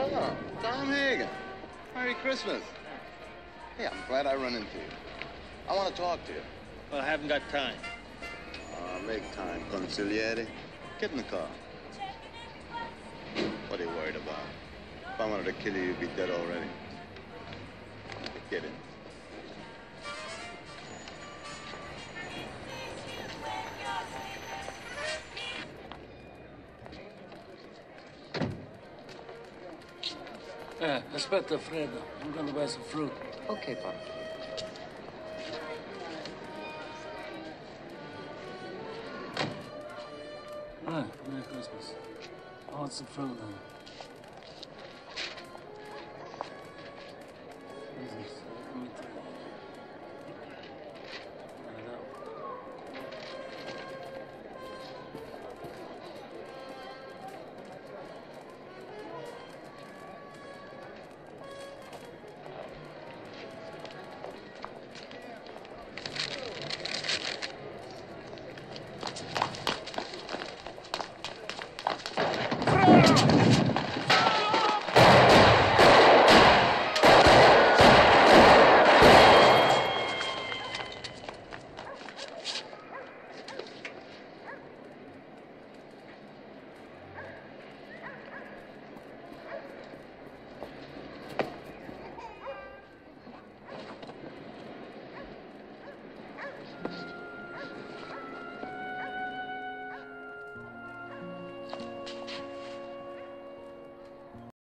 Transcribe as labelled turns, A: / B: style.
A: Oh, Tom Hagen. Merry Christmas. Hey, I'm glad I run into you. I want to talk to you.
B: Well, I haven't got time.
A: Make time, consigliere. Get in the car. What are you worried about? If I wanted to kill you, you'd be dead already. Get in.
C: Aspetta, Fredo. I'm gonna buy some fruit.
A: Okay, Pop.
C: Merry Christmas. I want some fruit now.